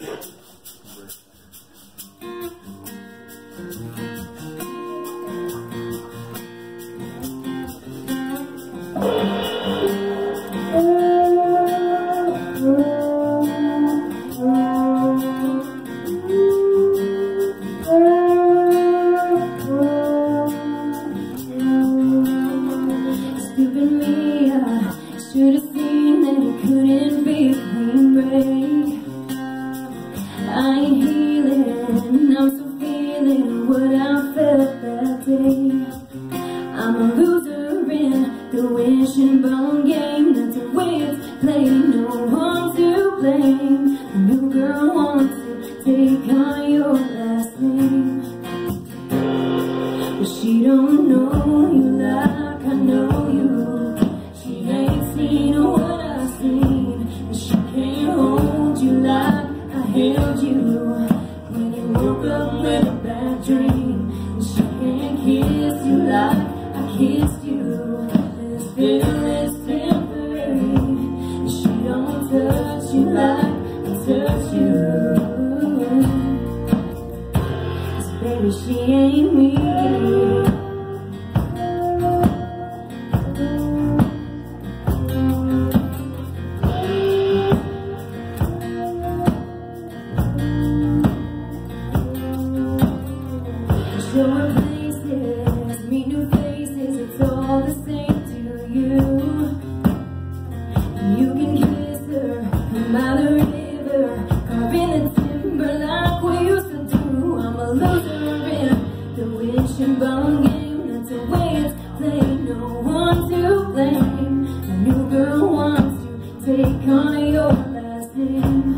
Should've seen that it couldn't be a clean break. I ain't healing, I'm still feeling what I felt that day. I'm a loser in the wishing-bone game. That's the way it's played, no one to blame. A new girl wants to take on your last name, but she don't know you like I know you. She ain't seen what I've seen, and she can't hold you like I held you when you woke up with a bad dream. And she can't kiss you like I kissed you. This feeling's temporary, and she don't touch you like I touch you. 'Cause baby, she ain't me. Showing places, meet new faces, it's all the same to you. You can kiss her by the river, carving the timber like we used to do. I'm a loser in the wishing-bone game. That's the way it's played, no one to blame. A new girl wants to take on your last name,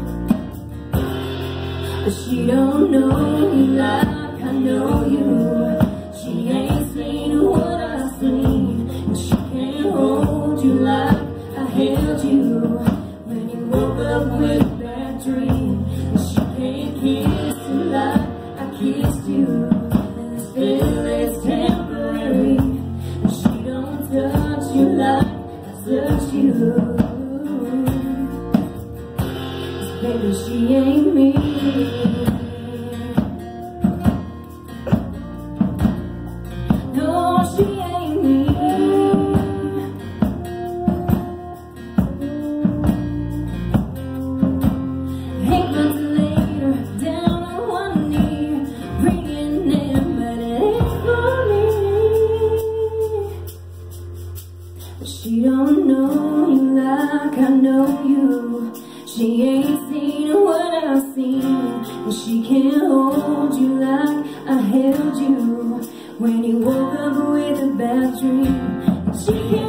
but she don't know you like I know you. She ain't seen what I've seen, and she can't hold you like I held you when you woke up with a bad dream. And she can't kiss you like I kissed you. And this feeling's temporary, and she don't touch you like I touch you. 'Cause baby, she ain't me. She don't know you like I know you. She ain't seen what I've seen, and she can't hold you like I held you when you woke up with a bad dream. She can't